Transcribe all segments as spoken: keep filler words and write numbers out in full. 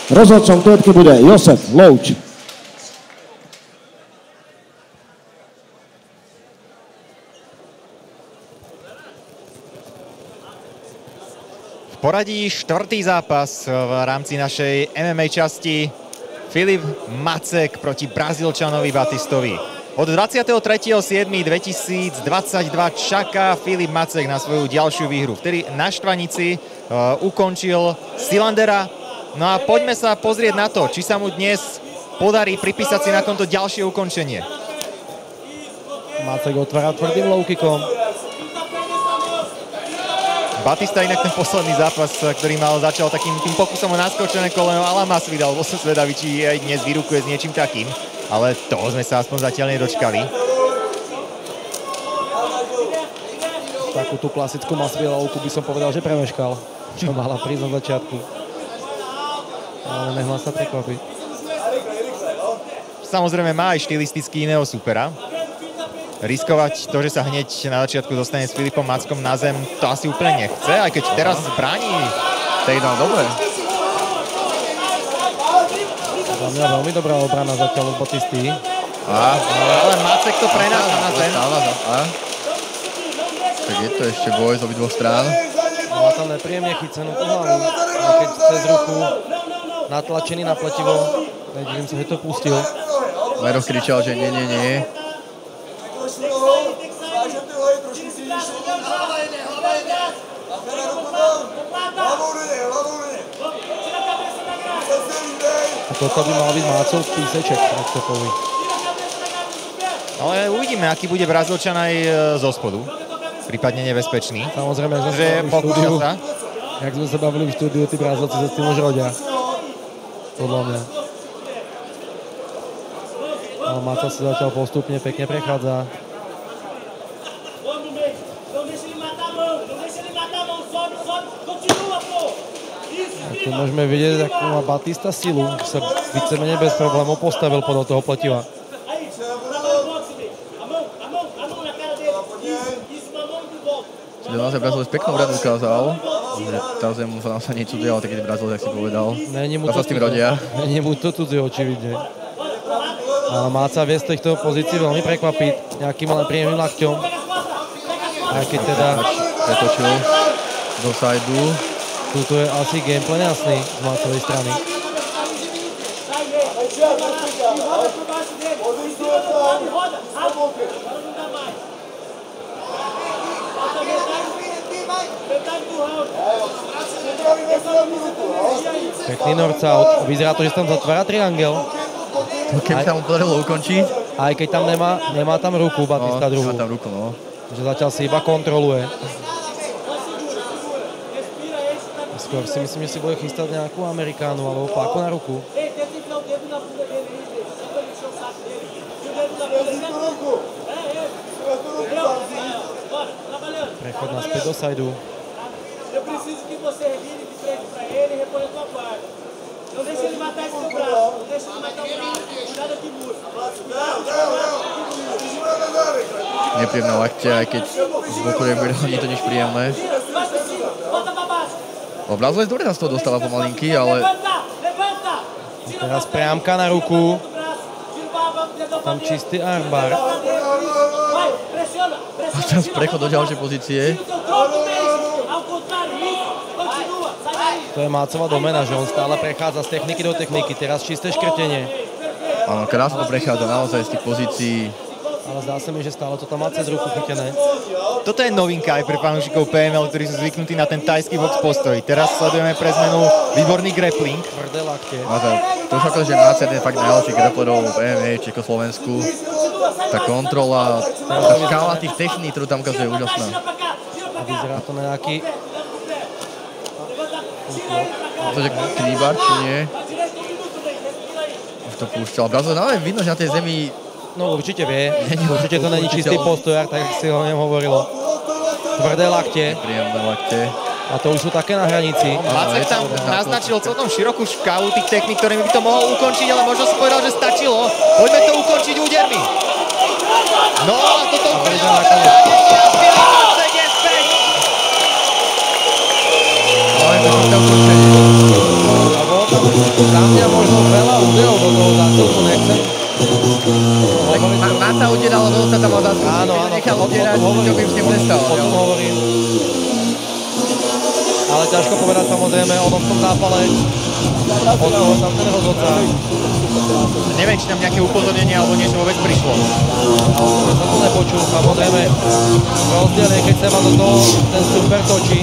Rozhodcom klietky bude Josef Louč. V poradí štvrtý zápas v rámci našej em em á časti. Filip Macek proti Brazílčanovi Batistovi. Od dvadsiateho tretieho júla dvetisícdvadsaťdva čaká Filip Macek na svoju ďalšiu výhru. Vtedy na Štvanici uh, ukončil Silandera. No a poďme sa pozrieť na to, či sa mu dnes podarí pripísať si na konto ďalšie ukončenie. Macek otvára tvrdým low kickom. Batista inak ten posledný zápas, ktorý mal, začal takým tým pokusom o naskočené koleno a Lamas vydal. Bol som zvedavý, či aj dnes vyrukuje s niečím takým. Ale toho sme sa aspoň zatiaľ nedočkali. Takú tú klasickú masvilovku by som povedal, že premeškal. Čo mala prísť na začiatku. Ale nehla sa prekvapiť. Samozrejme má aj štilisticky iného supera. Riskovať to, že sa hneď na začiatku dostane s Filipom Mackom na zem, to asi úplne nechce, aj keď teraz bráni. Takedown, dobre. Za mňa veľmi dobrá obrana zatiaľ od Batisty. A, ale Macek to prenáša na zem. A, tak je to ešte boj z obidvoch strán. Má tam nepríjemne chycenú tú hlavu. A keď cez ruku natlačený na pletivo, nedivím sa, že to pustil. Lero kričal, že nie, nie, nie. A toto by mal byť Mácov píseček, ak to povie. Ale uvidíme, aký bude Brazílčan aj zo spodu. Prípadne nebezpečný. Samozrejme, ak sme že sa bavili v štúdiu, sa. jak sme sa bavili v štúdiu, tí Brazílci sa s tým už rodia. Podľa mňa. Ale Máca sa zatiaľ postupne pekne prechádza. A tu môžeme vidieť, ako má Batista silu, sa vícemenej bez problémov postavil podľa toho pletiva. Čiže naozaj Brazílec peknú radu ukázal, že tá zem mu sa niečo cudzie, ale taký Brazílec, jak si povedal. Není mu to sa s tým rodia. Není mu to cudzie, očividne. Ale Máca vie z týchto pozícií veľmi prekvapiť nejakým len príjemným lakťom. Aj keď teda pretočil do sajdu. Tuto je asi gameplay jasný z Mácovej strany. Pekný north-out. Vyzerá to, že tam zatvára triangel. Keby sa mu podarilo ukončiť. Aj keď tam nemá, nemá tam ruku Batista no, druhú. Nemá tam ruku, no. Že zatiaľ si iba kontroluje. Skôr si myslím, že si bude chystať nejakú Amerikánu alebo páku na ruku. Prechod naspäť do sajdu. Nepríjemné lakte, aj keď z boku nie je to nič príjemné. Brazílec dobre nás toho dostáva pomalinky, ale... A teraz priamka na ruku. Tam čistý armbar. A teraz prechod do ďalšej pozície. To je Mácova domena, že on stále prechádza z techniky do techniky. Teraz čisté škrtenie. Áno, krásne to prechádza naozaj z tých pozícií. Ale zdá sa mi, že stále to tam má cez ruku chytené. Toto je novinka aj pre fanúšikov pé em el, ktorí sú zvyknutí na ten tajský box postoj. Teraz sledujeme pre zmenu výborný grappling. Tvrdé lakte. To už ako, že Máca je fakt najlepší grapplerov v pé em á, Čekoslovensku. Tá kontrola, tá škála tých techník, ktorú tam ukazuje, je úžasná. A vyzerá to na nejaký... To je kníbar, či nie? Už to púšťal. Brazílec, ale vidno, že na tej zemi... No určite vie, určite to není čistý postojár, tak si ho nem hovorilo. Tvrdé lakte. Príjemné lakte. A to už sú také na hranici. Macek tam naznačil celkom širokú škálu tých techník, ktorými by to mohol ukončiť, ale možno si povedal, že stačilo. Poďme to ukončiť údermi. No a toto ukončilo. Macek je späť. A Za mňa možno veľa úderov do toho zásilku nechcem. Máca udieral, no sa tam mal zásilku. Áno, áno, nechal o tom udierať, hovorím, čo by s ním nestal. o tom hovorím. Ale ťažko povedať samozrejme, ono v tom zápale od toho tam ten rozhodca. Neviem, či tam nejaké upozornenie alebo niečo vôbec prišlo. Ale som to nepočul, samozrejme. Rozdiel je, keď sa ma do toho ten super točí.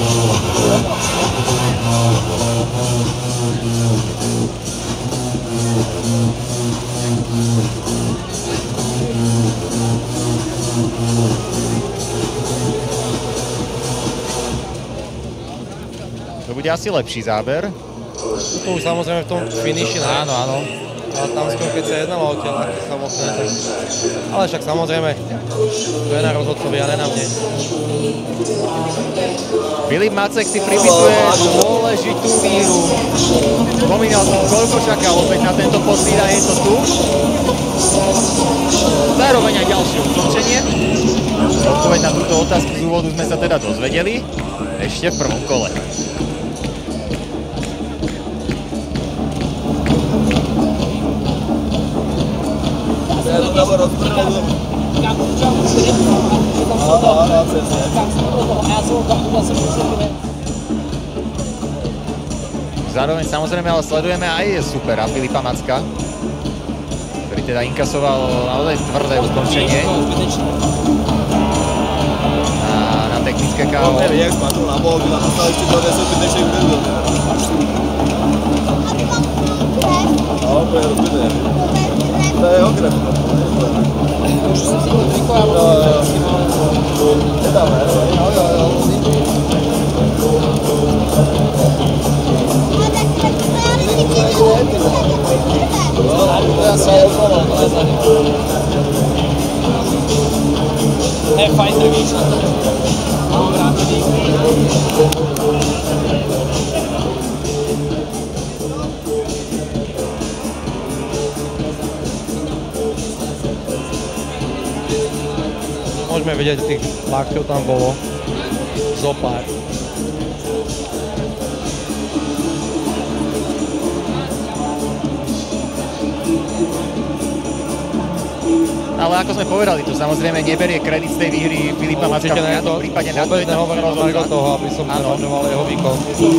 To bude asi lepší záber. To už samozrejme v tom finiši, ne? Áno, áno. Ale tam skôr, keď sa jednalo o tela samotné, tak... Ale však samozrejme, to je na rozhodcovi, ale na mne. Filip Macek si pripisuje dôležitú víru. Spomínal som, koľko čakal opäť na tento posíd a je to tu. Zároveň aj ďalšie ukončenie. Odpoveď na túto otázku z úvodu sme sa teda dozvedeli ešte v prvom kole. Zároveň samozrejme ale sledujeme aj supera Filipa Macka, ktorý teda inkasoval naozaj tvrdé ukončenie na, na technické ká ó. Jak spadl na bok, a nastal ještě dvadeset zbytečných minut. No, to je rozbité. To je jeho krev. Už jsem si to zvykla, ale je tam, ne? Jo, jo, jo. To je fajn, víš na to. Mám rád lidi. Môžeme vidieť, tých lakťov tam bolo zopár. Ale ako sme povedali, to samozrejme neberie kredit z tej výhry Filipa Macka. Určite ne, to prípade na to vôbec je tam nehovorím o rozhodca. toho, aby som znevažoval jeho výkon.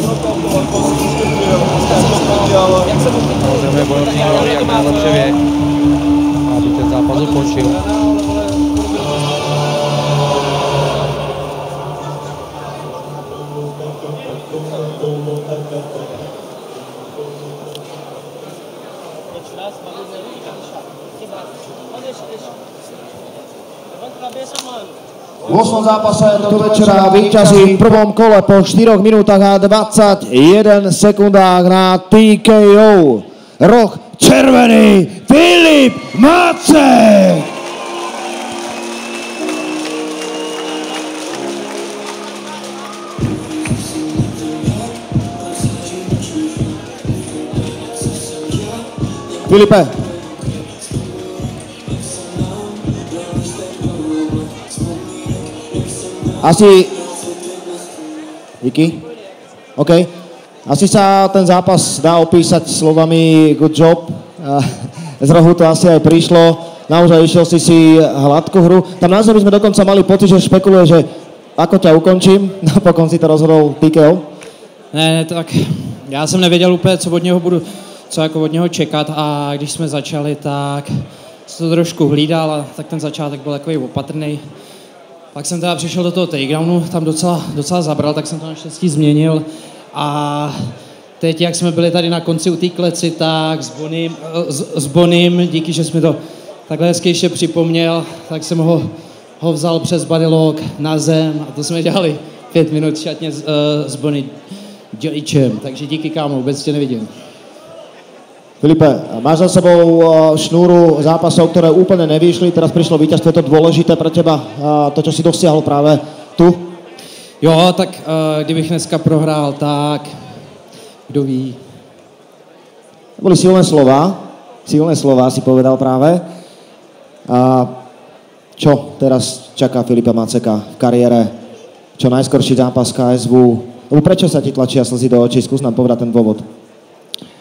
Samozrejme bojovník hovorí, jak najlepšie vie, aby ten zápas ukončil. V osmom zápase tohto večera víťazí v prvom kole po štyroch minútach a dvadsaťjeden sekundách na té ká ó. Roh červený Filip Macek! Filipe, asi... Díky. OK. Asi sa ten zápas dá opísať slovami good job. Z rohu to asi aj prišlo. Naozaj išiel si si hladkú hru. Tam na zemi sme dokonca mali pocit, že špekuluje, že ako ťa ukončím. Napokon si to rozhodol té ká ó. Ne, ne, tak já jsem nevěděl úplně, co od něho budu, co jako od něho čekat a když jsme začali, tak jsem to trošku hlídal a tak ten začátek byl takový opatrný. Pak jsem teda přišel do toho takedownu, tam docela, docela zabral, tak jsem to naštěstí změnil a teď, jak jsme byli tady na konci u té kleci, tak s Bonym, s, s Bonym, díky, že jsme to takhle hezky ještě připomněl, tak jsem ho, ho vzal přes bodylock na zem a to jsme dělali pět minut šatně s, uh, s Bonny Joyčem, takže díky kámo, vůbec tě nevidím. Filipe, máš za sebou šnúru zápasov, ktoré úplne nevyšli, teraz prišlo víťazstvo, je to dôležité pre teba, to, čo si dosiahol práve tu? Jo, tak uh, kdybych dneska prohrál, tak kdo ví. To boli silné slova, silné slova si povedal práve. A čo teraz čaká Filipa Maceka v kariére? Čo najskorší zápas ká es vé? Prečo sa ti tlačia slzy do očí? Skús nám povedať ten dôvod.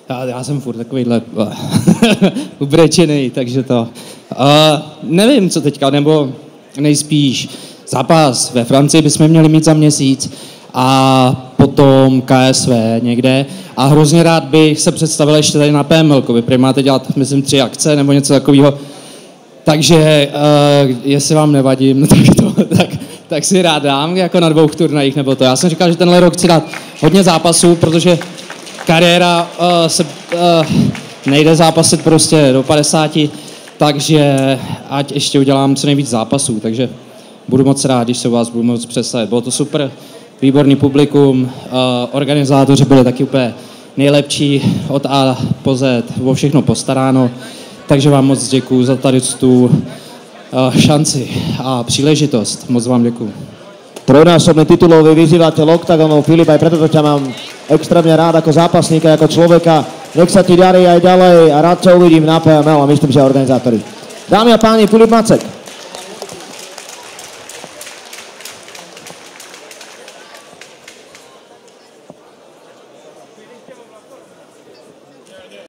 Já, já jsem furt takovýhle ubrečený, takže to... Uh, nevím, co teďka, nebo nejspíš zápas ve Francii bychom měli mít za měsíc a potom K S V někde. A hrozně rád bych se představil ještě tady na P M L ko. Vy prý máte dělat, myslím, tři akce nebo něco takového. Takže uh, jestli vám nevadím, tak, to, tak, tak si rád dám jako na dvou turnajích nebo to. Já jsem říkal, že tenhle rok chci dát hodně zápasů, protože kariéra uh, se uh, nejde zápasit prostě do padesáti, takže ať ještě udělám co nejvíc zápasů, takže budu moc rád, když se u vás budu moc představit. Bylo to super, výborný publikum, uh, organizátoři byli taky úplně nejlepší od A po Z, o všechno postaráno, takže vám moc děkuju za tady tu uh, šanci a příležitost. Moc vám děkuju. Trojnásobný titulový vyzývateľ Oktagonu, Filip, aj preto ťa mám extrémne rád ako zápasníka, ako človeka. Nech sa ti darí aj ďalej a rád ťa uvidím na P M L a myslím, že organizátori. Dámy a páni, Filip Macek.